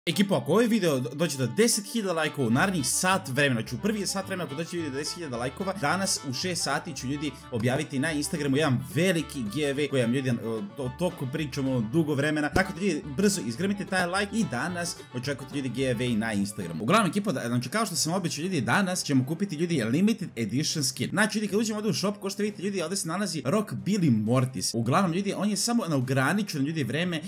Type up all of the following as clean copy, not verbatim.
Ekipo, ako ovaj video dođe do 10.000 lajkova u narednih sat vremena, ću u prvi sat vremena ako dođe video do 10.000 lajkova, danas u 6 sati ću ljudi objaviti na Instagramu jedan veliki giveaway koji vam ljudi toliko pričamo dugo vremena. Tako da ljudi brzo izgrmite taj like i danas očekujte ljudi giveaway na Instagramu. Uglavnom ekipo, znači kao što sam obećao ljudi, danas ćemo kupiti ljudi limited edition skin. Znači ljudi kad uđemo ovdje u shop, ko što vidite ljudi, ovdje se nalazi Rockbilly Mortis. Uglavnom ljudi, on je samo na ograničeno ljudi vreme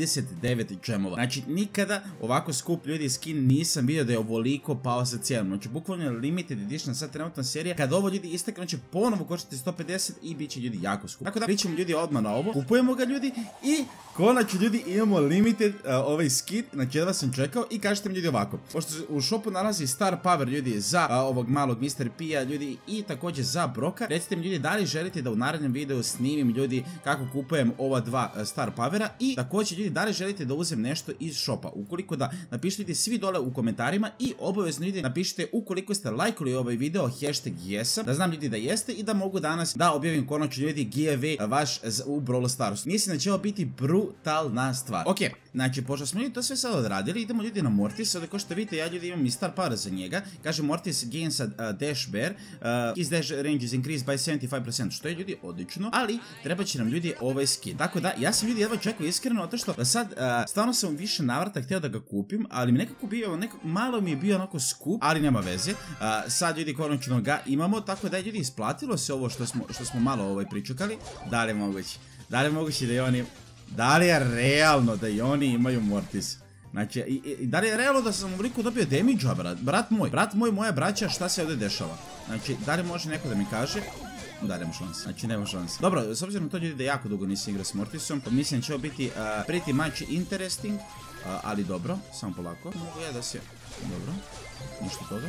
39 džemova. Znači nikada ovako skup ljudi skin nisam vidio da je ovoliko pao sa cijenom. Znači bukvalno limited edition sad trenutna serija. Kad ovo ljudi istekne, on će ponovo koštati 150 i bit će ljudi jako skup. Tako da pričamo ljudi odmah na ovo, kupujemo ga ljudi i konačno ljudi imamo limited ovaj skin. Znači jedva sam čekao i kažete mi ljudi ovako. Pošto u shopu nalazi Star Power ljudi za ovog malog Mr. P-a ljudi i također za Broka. Recite mi ljudi da li želite da u narednom videu snimim ljudi kako kupujem ova dva Star Powera i također ljudi da li želite da uzem nešto iz shopa. Ukoliko da, napišite svi dole u komentarima i obavezno ljudi napišite ukoliko ste lajkali ovaj video hashtag jesam, da znam ljudi da jeste i da mogu danas da objavim konačno ljudi giveaway vaš u Brawl Starsu. Mislim da će ovo biti brutalna stvar. Ok, znači pošto smo ljudi to sve sad odradili, idemo ljudi na Mortis. Ovdje ko što vidite ja ljudi imam i Star Power za njega. Kaže Mortis gains a dash bear, his dash range is increased by 75%, što je ljudi odlično, ali treba će nam ljudi ovaj skin. Tako da ja sam ljudi jedva čekao iskreno, zato što sad stvarno sam više navrata htio da ga kupim, ali mi nekako bio, malo mi je bio onako skup, ali nema veze. Sad ljudi konačno ga imamo, tako da je ljudi isplatilo se ovo što smo malo pričekali. Da li je moguće? Da li je moguće da i oni, da li je realno da i oni imaju Mortis? Znači, i da li je realno da sam ovoliko dobio damage-a, brat moj, moja braća, šta se ovdje dešava? Znači, da li može neko da mi kaže? Da, nema šanse, znači nema šanse. Dobro, s obzirom na to ljudi da jako dugo nisam igrao s Mortisom, mislim da će ovo biti pretty much interesting, ali dobro, samo polako. Mogu ja da se, dobro, ništa toga.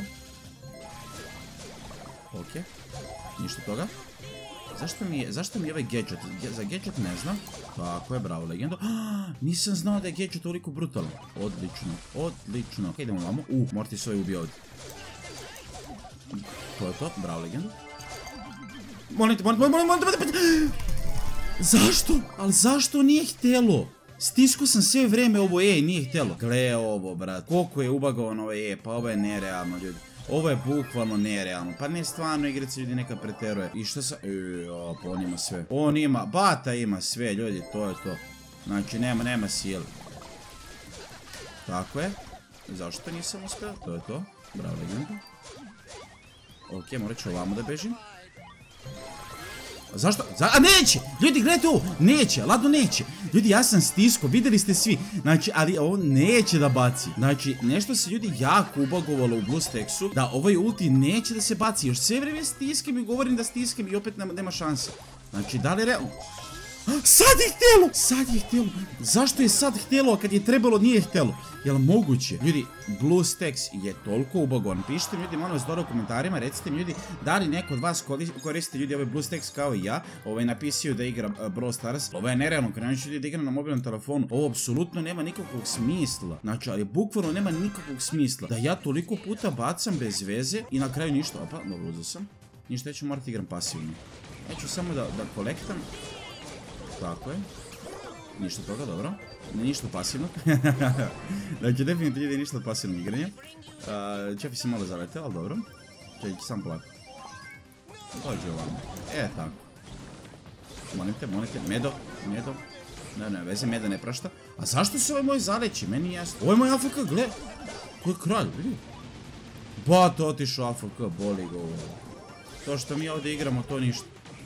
Ok, ništa toga. Zašto mi je ovaj gadget? Za gadget ne znam. Tako je, bravo legendo. Nisam znao da je gadget toliko brutalan. Odlično, odlično. Ok, idemo vamo. Mortis ovaj ubio ovdje. To je to, bravo legendo. Molim te. Zašto? Ali zašto nije htjelo? Stisku sam sve vrijeme ovo nije htjelo. Gle ovo, brat. Koliko je ubagovan ovo pa ovo je nerealno, ljudi. Ovo je bukvalno nerealno. Pa ne, stvarno igrica ljudi neka preteruje. I što sa... pa on ima sve. On ima, Bata ima sve, ljudi, to je to. Znači, nema sile. Tako je. Zašto nisam uspio? To je to. Bravo, legenda. Ok, morat ću ovamo da bežim. Zašto? A neće! Ljudi, gledajte ovo! Neće, ladno neće! Ljudi, ja sam stisko, vidjeli ste svi. Znači, ali ovo neće da baci. Znači, nešto se ljudi jako ubagovalo u BlueStacksu, da ovaj ulti neće da se baci. Još sve vrijeme stiskam i govorim da stiskam i opet nema šanse. Znači, da li je realno? Sad je htjelo! Zašto je sad htjelo, a kad je trebalo nije htjelo? Jel moguće? Ljudi, BlueStacks je toliko ubagovan. Pišite mi ljudi malo vas dobro u komentarima, recite mi ljudi da li neko od vas koriste ljudi ovaj BlueStacks kao i ja. Ovo je napisao da igra Brawl Stars. Ovo je nerealno, krenući ljudi da igra na mobilnom telefonu. Ovo apsolutno nema nikakvog smisla. Znači, ali bukvalno nema nikakvog smisla. Da ja toliko puta bacam bez veze i na kraju ništa. Opa, dobro uzeo sam. Ništa, ja ću morati igram pasivno. Ja ću samo da kolektam. Tako je. Ništa toga, dobro. Ništa pasivno. Znači, definitivno ljudi ništa pasivno igranje. Čefi se malo zaleteo, ali dobro. Čekaj, sam polako. Dođe ovamo. Tako. Molim te. Medo. Ne, veze, Medo ne prašta. A zašto se ovaj moj zaleći? Meni jasno. Ovo je moj AFK, gle. Ko je kralj, vidi. Ba, to otišao AFK, boli ga ovo. To što mi ovdje igramo, to ništa.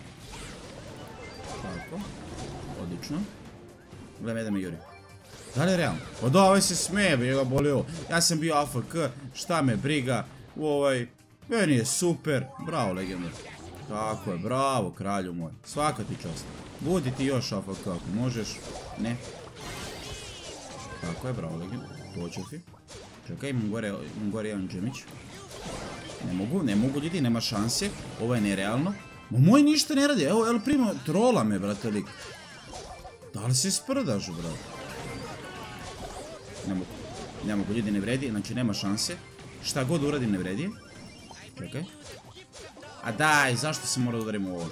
Tako. Odlično. Gledaj, me juri. Da li je realno? Pa da, ovaj se smeje, bi ga bolio. Ja sam bio AFK, šta me briga. Meni je super. Bravo, legenda. Tako je, bravo, kralju moj. Svaka ti čast. Budi ti još AFK ako možeš. Ne. Tako je, bravo, legenda. Počefi. Čekaj, imam gore jedan džemić. Ne mogu ljudi, nema šanse. Ovo je nerealno. Moj ništa ne radi, evo, primo, trola me, brate, lik. Da li se sprdaš, brate? Ne mogu, ljudi, ne vredi, znači nema šanse. Šta god uradim ne vredi. Čekaj. A daj, zašto se mora da udarim u ovo?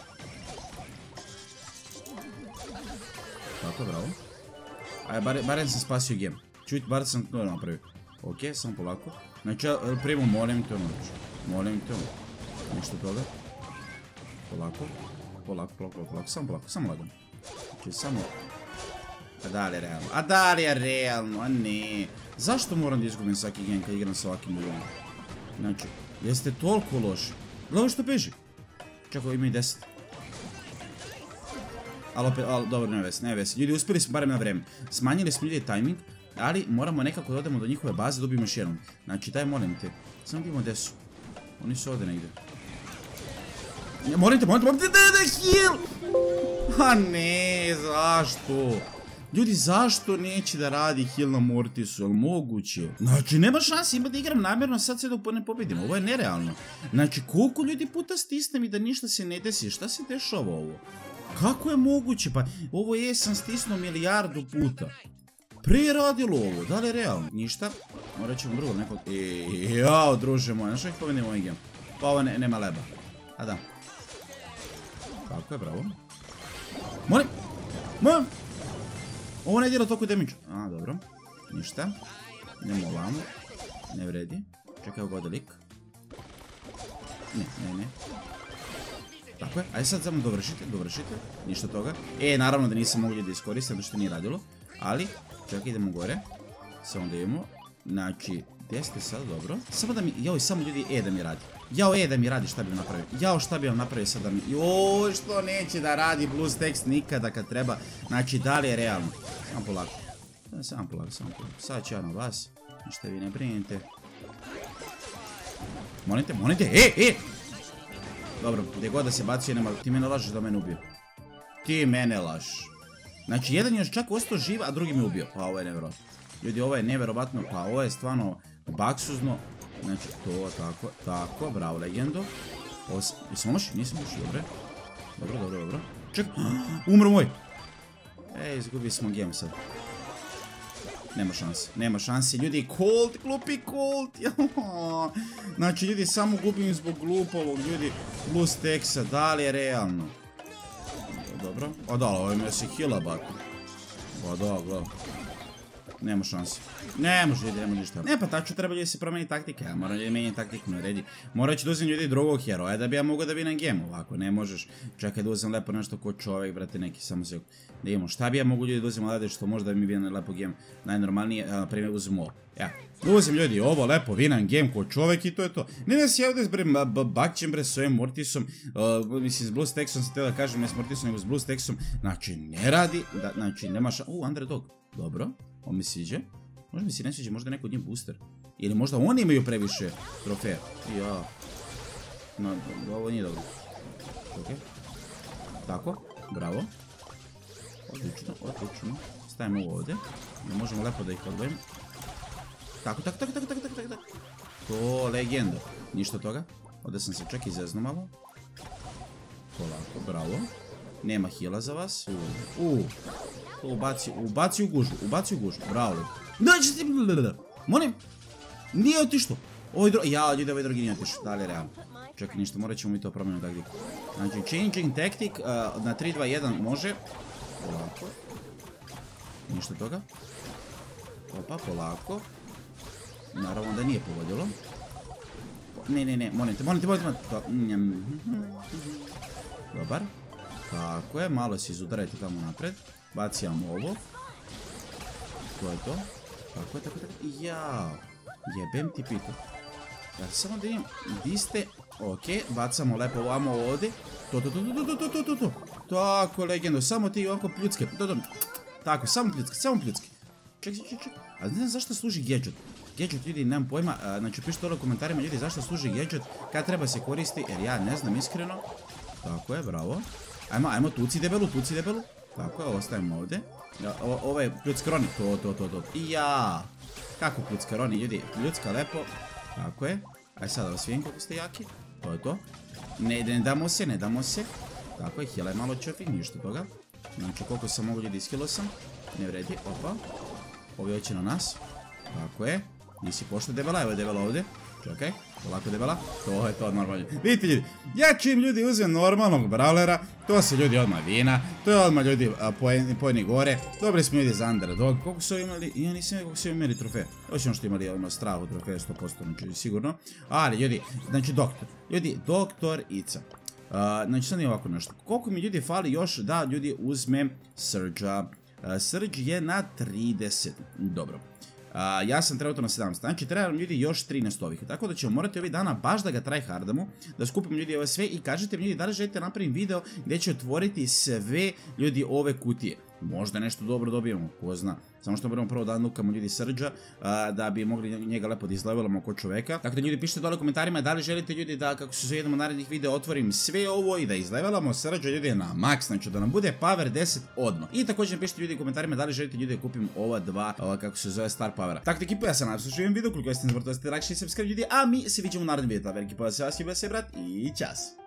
Tako, bravo. Ajde, barem sam spasio game. Čuj, bar sam to napravio. Ok, samo polako. Znači, primo, molim te nešto toga. Polako, samo lagano. Znači, samo... A da li je realno, a ne. Zašto moram da izgubim svaki game kad igram sa ovakvim ljudima? Znači, jeste toliko loši. Gledaj što beži. Čekaj, ima i 10. Ali opet, dobro, ne vesi. Ljudi, uspjeli smo barem na vreme. Smanjili smo ljudi timing, ali moramo nekako da odemo do njihove baze, dobijemo još jednom. Znači, daj, molim te. Samo vidimo gdje su. Oni su ovdje negdje. Molim te, heal! A ne, zašto? Ljudi, zašto neće da radi heal na Mortisu, jel moguće? Znači, nema šanse, ima da igram namjerno sad sve dok ne pobedim, ovo je nerealno. Znači, koliko ljudi puta stisnem i da ništa se ne desi, šta se dešava ovo? Kako je moguće? Pa, ovo sam stisnuo milijardu puta. Prije radilo ovo, da li je realno? Ništa, morat ćemo drugo nekog... Jao, druže moje, znaš što ih povedem ovaj game? Pa ovo nema leba. A da. Tako je, bravo. Molim! Ovo ne djela toliko damage. A, dobro. Ništa. Nemo ovamo. Ne vredi. Čekaj, ovo lik. Ne. Tako je. Ajde sad samo dovršite. Ništa toga. Naravno da nisam mogli da iskoristim, zato što nije radilo. Ali, čekaj, idemo gore. Samo da idemo. Znači, gdje ste sad, dobro. Samo da mi, samo ljudi, da mi radi. Da mi radi, šta bi vam napravio? Šta bi vam napravio sad da mi... što neće da radi BlueStacks nikada kad treba. Znači, da li je realno? Samo polako. Sad ću ja na vas. Ništa vi ne brinite. Molim te, Dobro, gdje god da se bacio, nema... Ti mene lažeš da mene ubio. Ti mene lažeš. Znači, jedan je još čak ostao živ, a drugi me ubio. Pa ovo je nevjerovatno. Ljudi, ovo je nevjerovatno, pa ovo je stvarno baksuzno. Znači, to, tako, bravo, legendo. Jesam loš? Nisam loš, dobro. Čekaj, umro moj. Izgubili smo game sad. Nema šanse, ljudi, Colt, glupi Colt. Znači, ljudi, samo gubim zbog glupovog, ljudi, BlueStacksa, da li je realno? Dobro, ovo ima se heala bako. Gledaj. Nema šanse. Ne može ništa. Pa tako treba ljudi se promeni taktike. Ja moram ljudi menjati taktiku, ne redi. Morat ću da uzem ljudi drugog heroja da bi ja mogao da bi na game. Ovako ne možeš. Čekaj da uzem lepo nešto ko čovjek, brate, neki samo se... Da imamo šta bi ja mogu ljudi da uzem odavde što možda bi mi bio na lepo game. Najnormalnije, na primjer uzem ovo. Ja, da uzem ljudi ovo lepo, vinan game ko čovjek i to je to. Ne da se ja ovdje bakćem bre s ovim Mortisom. Mislim s BlueStacksom se teo da kažem ne s Mortisom nego s BlueStacksom. Znači ne radi, znači nema Underdog. Dobro. On mi sviđa. Možda mi se ne sviđa, možda neko od njih booster. Ili možda oni imaju previše trofeja. No, ovo nije dobro. Ok. Tako, bravo. Odlično. Stavimo ovo ovdje. Možemo lepo da ih odvojimo. Tako. To, legendo. Ništa toga. Ovdje sam se čak izeznuo malo. Polako, bravo. Nema heala za vas. Ubaci u gužu, bravo. Molim, nije otišlo. Ljudi, ovaj drugi nije otišlo, da li je realno? Čekaj, ništa, morat ćemo mi to promijeniti taktiku. Znači, changing tactic na 3, 2, 1 može. Polako. Ništa toga. Opa, polako. Naravno da nije pogodilo. Ne, molim te. Dobar. Tako je, malo se izudarajte tamo napred. Bacijamo ovo. To je to. Tako je. Jao. Jebem ti pitu. Ja samo da imam. Di ste? Ok, bacamo lepo ovamo ovdje. To. Tako, legendo. Samo ti ovako pljucke. Tako, samo pljucke. Čekaj. A ne znam zašto služi gadget. Gadget, ljudi, nemam pojma. Znači, pišite ovo u komentarima, ljudi, zašto služi gadget. Kad treba se koristi, jer ja ne znam iskreno. Tako je, bravo. Ajmo, tuci debelu. Tako je, ostavimo ovdje. Ovo je pljuckaroni. To. Kako pljuckaroni, ljudi? Pljucka lepo. Tako je. Aj sad da vas vidim koliko ste jaki. To je to. Ne damo se. Tako je, healaj malo čofi, ništa toga. Znači koliko sam mogu ljudi ishilo sam. Ne vredi, opa. Ovi hoće na nas. Tako je. nisi pošto debela, evo je debela ovdje. Čekaj, polako debela, to je to normalno. Vidite ljudi, ja čim ljudi uzem normalnog brawlera, to se ljudi odmah vina, to je odmah ljudi pojeni gore. Dobili smo ljudi za underdog, koliko su imali, ja nisam koliko su imali trofeje. Ovo što što imali odmah strahu trofeje 100%, znači sigurno. Ali ljudi, znači doktor, ljudi, doktor Ica. Znači sad nije ovako nešto, koliko mi ljudi fali još da ljudi uzmem Surge-a. Surge je na 30, dobro. Ja sam trenutno na 17, znači treba nam ljudi još 13 ovih, tako da ćemo morati ovih dana baš da ga tryhardamo, da skupimo ljudi ove sve i kažete mi ljudi da li želite napraviti video gdje će otvoriti sve ljudi ove kutije. Možda nešto dobro dobijemo, ko zna. Samo što moramo prvo da nukamo ljudi Surge-a, da bi mogli njega lepo da izlevelamo kod čoveka. Tako da ljudi pišite dole u komentarima da li želite ljudi da kako se jednom od narednih videa otvorim sve ovo i da izlevelamo Surge-a ljudi na max, znači da nam bude power 10 odmah. I također pišite ljudi u komentarima da li želite ljudi da kupim ova dva, kako se zove star powera. Tako da ekipa, ja sam nadam se živim video, koliko jeste ne zaboravite da ste like i subscribe ljudi, a mi se vidimo u narednom videu. Veliki pozdrav svima, brat i čas.